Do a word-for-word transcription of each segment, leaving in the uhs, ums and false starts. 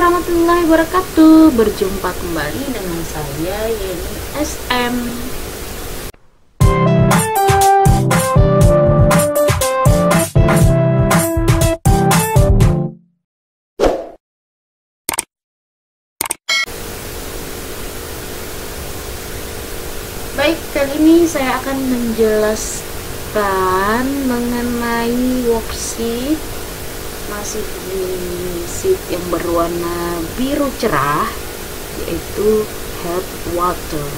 warahmatullahi wabarakatuh. Berjumpa kembali dengan saya Yeni S M. Baik, kali ini saya akan menjelaskan mengenai worksheet masih di sheet yang berwarna biru cerah, yaitu headwater.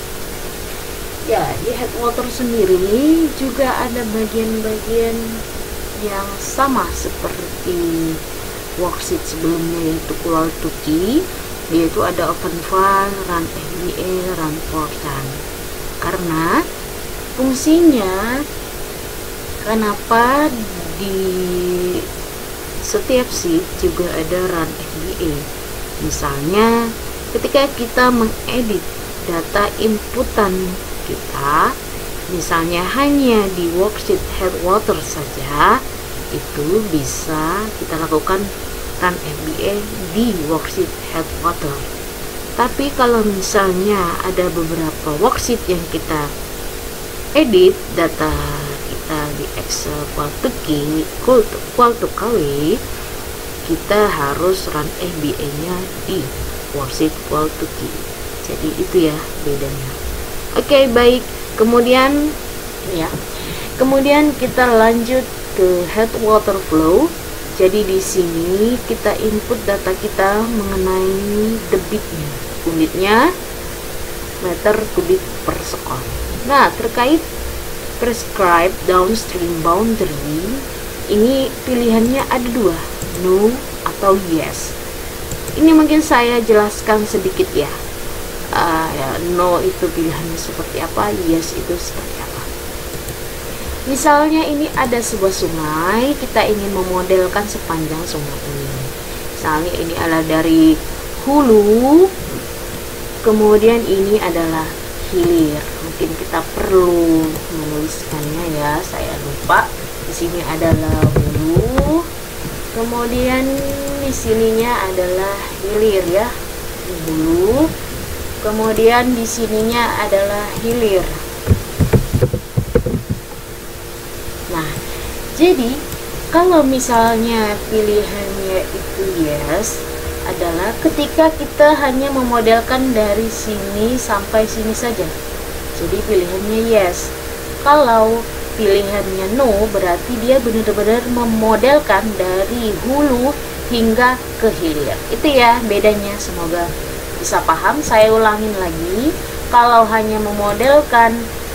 Ya, di headwater sendiri juga ada bagian-bagian yang sama seperti worksheet sebelumnya, yaitu Qual to Key, yaitu ada open file, run F B A, run portal. Karena fungsinya, kenapa di setiap sheet juga ada run F B A. Misalnya ketika kita mengedit data inputan kita, misalnya hanya di worksheet headwater saja, itu bisa kita lakukan run F B A di worksheet headwater. Tapi kalau misalnya ada beberapa worksheet yang kita edit data kita di Excel Qual to Key, Qual to, Qual to Key, kita harus run F B A nya di worksheet Qual to Key. Jadi itu ya bedanya. Oke, baik. Kemudian ya, kemudian kita lanjut ke headwater flow. Jadi di sini kita input data kita mengenai debitnya, unitnya meter kubik per second. Nah, terkait prescribe downstream boundary, ini pilihannya ada dua, no atau yes. Ini mungkin saya jelaskan sedikit ya. Uh, ya, no itu pilihannya seperti apa, yes itu seperti apa. Misalnya ini ada sebuah sungai, kita ingin memodelkan sepanjang sungai ini. Misalnya ini adalah dari hulu, kemudian ini adalah hilir. Mungkin kita perlu menuliskannya ya, saya lupa. Di sini adalah hulu, kemudian di sininya adalah hilir ya, hulu, kemudian di sininya adalah hilir. Nah, jadi kalau misalnya pilihannya itu yes, adalah ketika kita hanya memodelkan dari sini sampai sini saja. Jadi pilihannya yes. Kalau pilihannya no, berarti dia benar-benar memodelkan dari hulu hingga ke hilir. Itu ya bedanya, semoga bisa paham. Saya ulangin lagi, kalau hanya memodelkan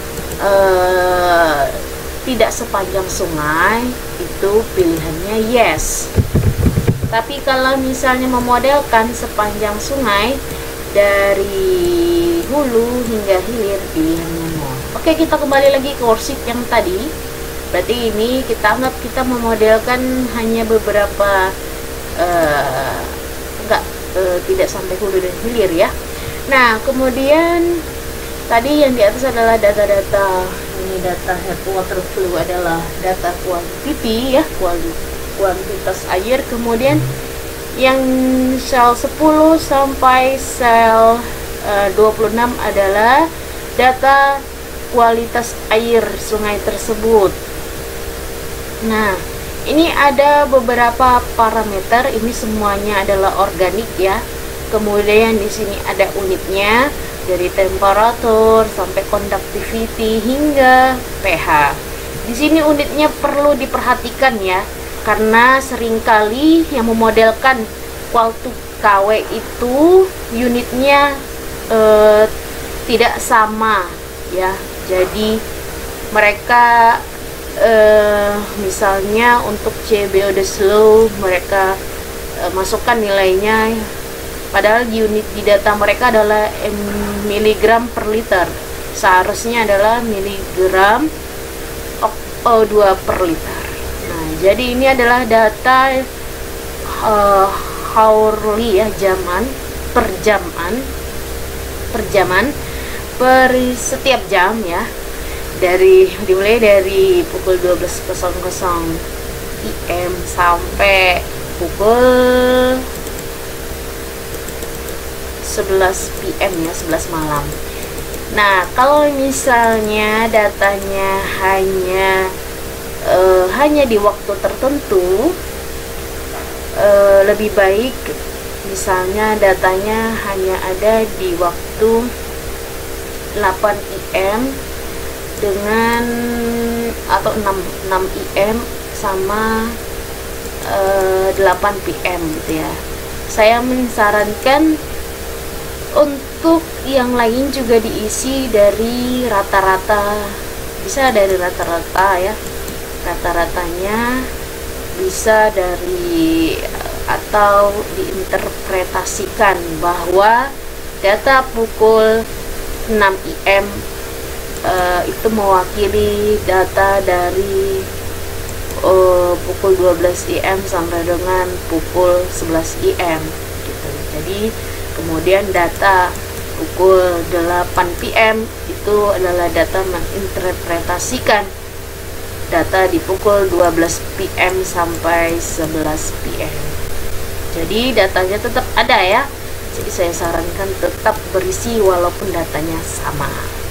uh, tidak sepanjang sungai, itu pilihannya yes. Tapi kalau misalnya memodelkan sepanjang sungai dari hulu hingga hilir, pilihannya no. Oke, kita kembali lagi ke worksheet yang tadi. Berarti ini kita anggap kita memodelkan hanya beberapa uh, enggak uh, tidak sampai hulu dan hilir ya. Nah, kemudian tadi yang di atas adalah data-data, ini data headwater flow adalah data quantity ya, kuantitas air. Kemudian yang sel sepuluh sampai sel uh, dua puluh enam adalah data kualitas air sungai tersebut. Nah, ini ada beberapa parameter, ini semuanya adalah organik ya. Kemudian di sini ada unitnya, dari temperatur sampai conductivity hingga pH. Di sini unitnya perlu diperhatikan ya, karena seringkali yang memodelkan Qual to Key itu unitnya eh, tidak sama ya. Jadi mereka eh, misalnya untuk C B O D slow mereka eh, masukkan nilainya, padahal di unit di data mereka adalah miligram per liter, seharusnya adalah miligram O dua per liter. Nah, jadi ini adalah data uh, hourly ya, jaman per jaman per jaman per setiap jam ya, dari dimulai dari pukul dua belas I M sampai pukul sebelas P M ya, sebelas malam. Nah, kalau misalnya datanya hanya uh, hanya di waktu tertentu, uh, lebih baik misalnya datanya hanya ada di waktu delapan I M dengan atau enam I M sama uh, delapan P M gitu ya. Saya menyarankan untuk yang lain juga diisi dari rata-rata, bisa dari rata-rata ya, rata-ratanya bisa dari atau diinterpretasikan bahwa data pukul enam I M uh, itu mewakili data dari uh, pukul dua belas I M sampai dengan pukul sebelas I M gitu. Jadi kemudian data pukul delapan P M itu adalah data menginterpretasikan data di pukul dua belas P M sampai sebelas P M. Jadi datanya tetap ada ya. Jadi saya sarankan tetap berisi walaupun datanya sama.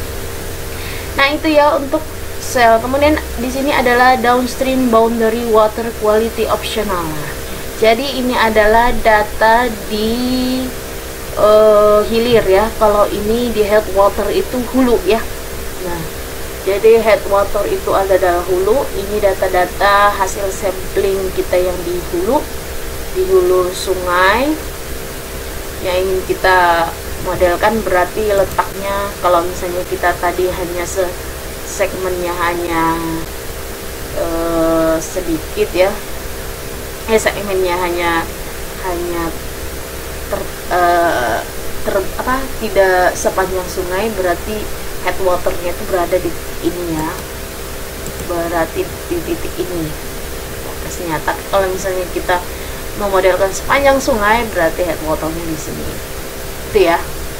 Nah, itu ya untuk sel. Kemudian di sini adalah downstream boundary water quality optional. Jadi ini adalah data di uh, hilir ya. Kalau ini di headwater itu hulu ya. Nah, jadi headwater itu ada dalam hulu. Ini data-data hasil sampling kita yang di hulu, di hulu sungai yang ingin kita modelkan. Berarti letaknya kalau misalnya kita tadi hanya se segmennya hanya uh, sedikit ya, eh segmennya hanya hanya ter, uh, ter apa tidak sepanjang sungai, berarti headwaternya itu berada di ini ya, berarti di titik ini lokasinya. Tapi kalau misalnya kita memodelkan sepanjang sungai, berarti headwaternya di sini itu ya.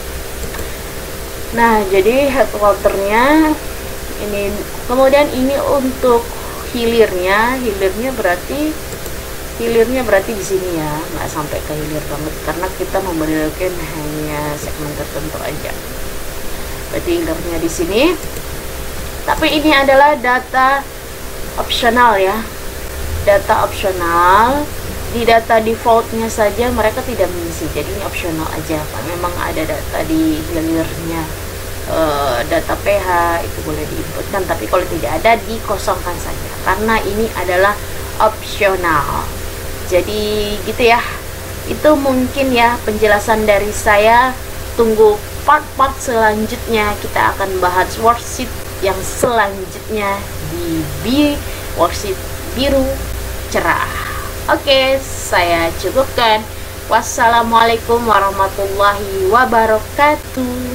Nah, jadi headwaternya ini, kemudian ini untuk hilirnya, hilirnya berarti hilirnya berarti di sini ya, nggak sampai ke hilir banget karena kita memodelkan hanya segmen tertentu aja. Berarti hilirnya di sini. Tapi ini adalah data opsional ya, data opsional. Di data defaultnya saja mereka tidak mengisi, jadi ini opsional aja. Kalau memang ada data di hilirnya, e, data pH itu boleh diinputkan, tapi kalau tidak ada dikosongkan saja karena ini adalah opsional. Jadi gitu ya, itu mungkin ya penjelasan dari saya. Tunggu part-part selanjutnya, kita akan bahas worksheet yang selanjutnya di B worksheet biru cerah. Oke, saya cukupkan. Wassalamualaikum warahmatullahi wabarakatuh.